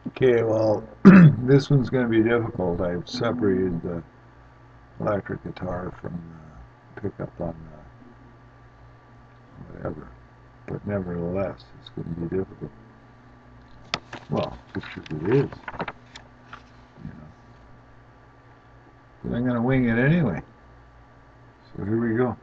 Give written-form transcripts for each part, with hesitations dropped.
Okay, well, this one's going to be difficult. I've separated the electric guitar from the pickup on whatever, but nevertheless, it's going to be difficult. Well, just as it is, you know. But I'm going to wing it anyway. So here we go.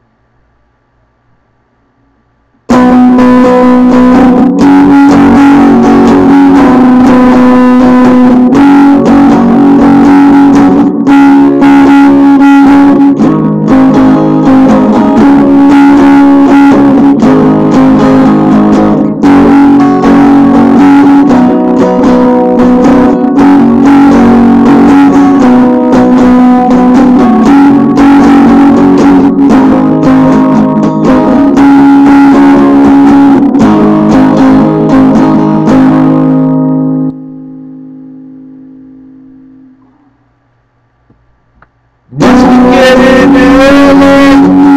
Must be getting early,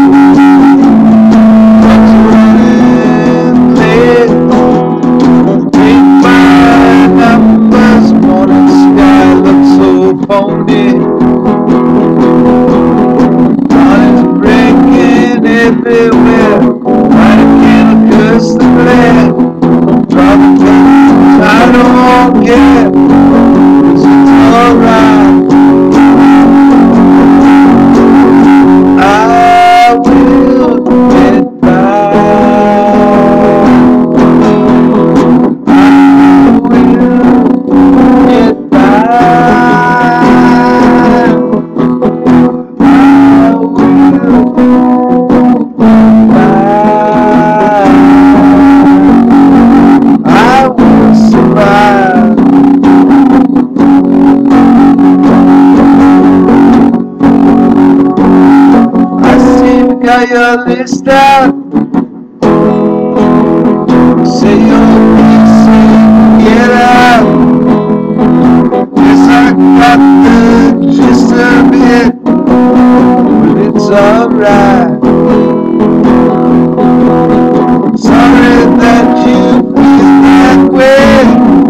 it's running late. Ain't my numbers, morning sky looks so phony. Dawn is breaking everywhere, I can't curse the glare. Drop the I don't care, 'cause it's alright. I will get by. I will get by. I will get by. I will survive. Got your list out. Say your piece and get out. Yes, I got the gist of it, but it's alright. Sorry that you feel that way.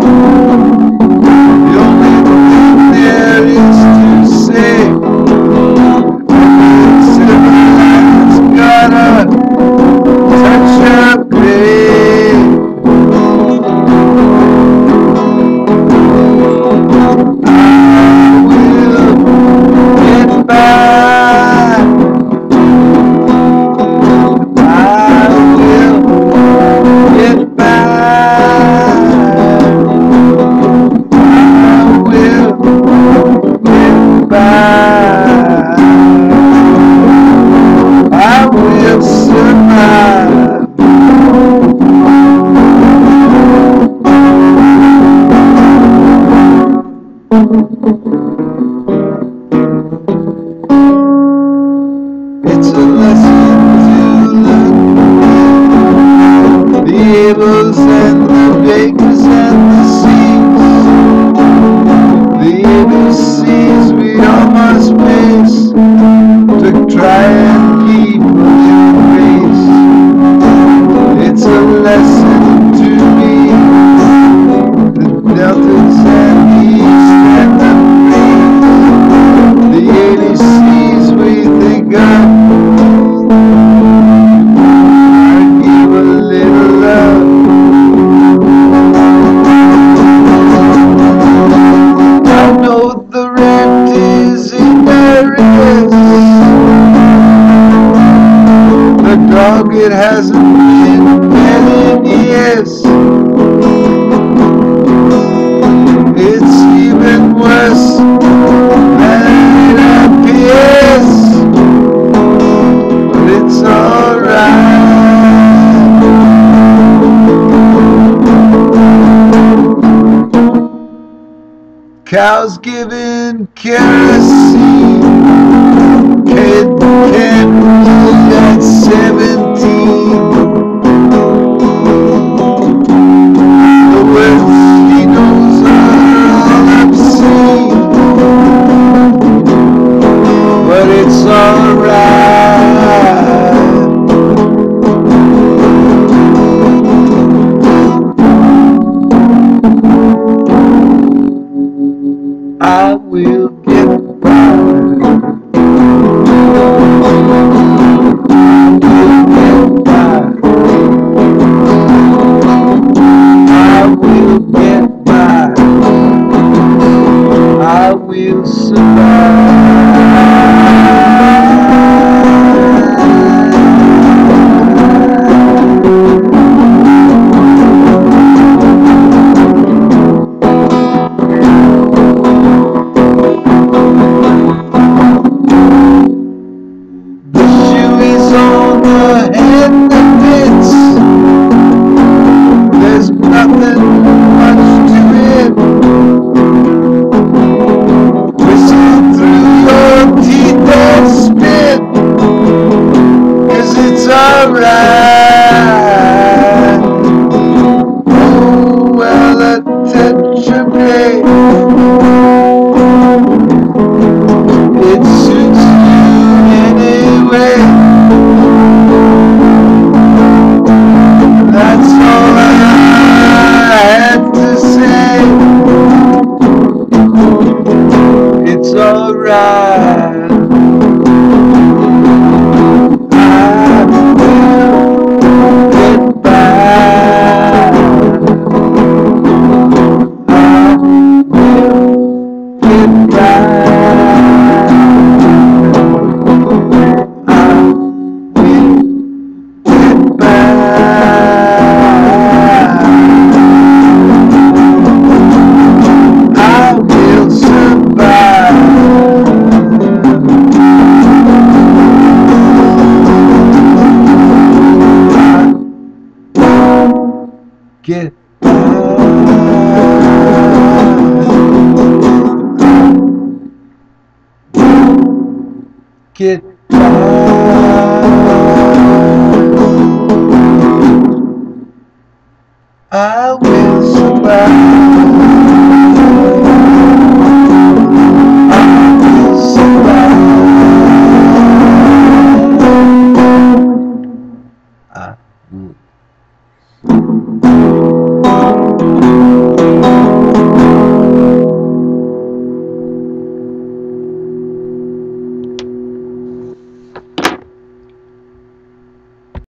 The only thing there is to say, gotta touch your grave. I will get by. I will get by. I will get by. I will survive. It's a lesson to learn. The evils and the bakers and the seas. The ABCs we all must face to try and keep in grace. It's a lesson to me, the deltas and the east and the breeze. The ABCs we think of, I give a little love. I know the rent is in arrears. The dog, it hasn't been fed in years. It's even worse than it appears, but it's alright. Cows giving kerosene, kid candles at 17. The words he knows are all obscene, but it's alright. Get by.